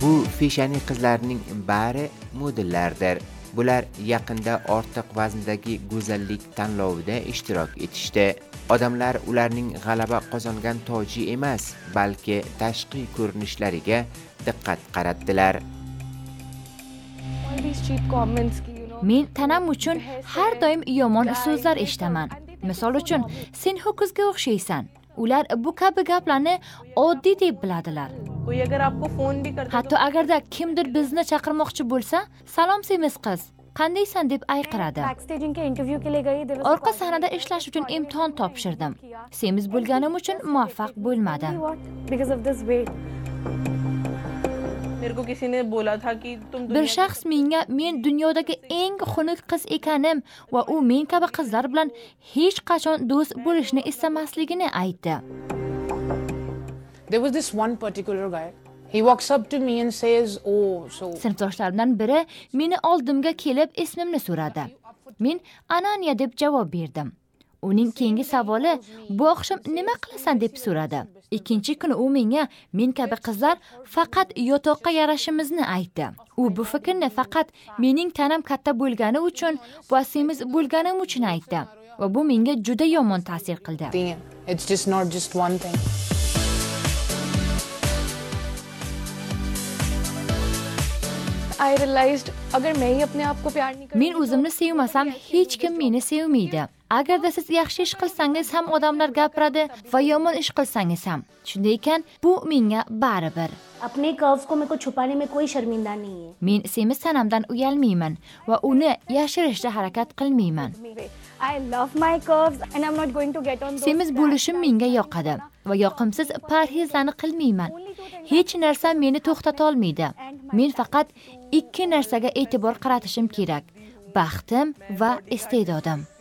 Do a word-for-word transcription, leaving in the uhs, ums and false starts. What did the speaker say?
Bu feshani qizlarning bari modellardir. Bular yaqinda ortiq vazndagi go'zallik tanlovida ishtirok etishdi. Odamlar ularning g'alaba qozongan toji emas, balki tashqi ko'rinishlariga diqqat qaratdilar. Men tanam uchun har doim yomon so'zlar eshitaman. Misol uchun, sen ho'kizga o'xshaysan. Ular bu kabi gaplarni oddiy deb biladilar. Hatto agarda kimdir bizni chaqirmoqchi bo'lsa, "Salom semiz qiz, qandaysan?" deb ayqiradi. Orqa sahnada ishlash uchun imtihon topshirdim. Semiz bo'lganim uchun muvaffaq bo'lmadim. Bir shaxs menga men dunyodagi eng xunuk qiz ekanim va u men kabi qizlar bilan hech qachon do'st bo'lishni istamasligini aytdi. There was this one particular guy. He walks up to me and says, "Oh, so..." Sinfdoshlarimdan biri meni oldimga kelib ismimni so'radi. Men Ananya deb javob berdim. Uning keyingi savoli, "Bu oqshom nima qilasan?" deb so'radi. Ikkinchi kuni u menga men kabi qizlar faqat yotoqqa yarashimizni aytdi. U bu fikrni faqat mening tanam katta bo'lgani uchun va semiz bo'lganim uchun aytdi. Va bu menga juda yomon ta'sir qildi. It's just not just one thing. I realized agar men apne aap ko pyar nahi kar Men o'zimni sevmasam, hech kim meni sevmaydi. Agarda siz yaxshi ish qilsangiz ham odamlar gapiradi va yomon ish qilsangiz ham. Shunday ekan, bu menga baribir. Apne curves ko meko chupane mein koi sharminda nahi hai. Men semiz tanamdan uyalmayman va uni yashirishga harakat qilmayman. I love my curves and I'm not going to get on those. Semiz bo'lishim menga yoqadi va yoqimsiz parhezlarni qilmayman. Hech narsa meni to'xtata olmaydi. Men faqat ikki narsaga e'tibor qaratishim kerak: baxtim va iste'dodim.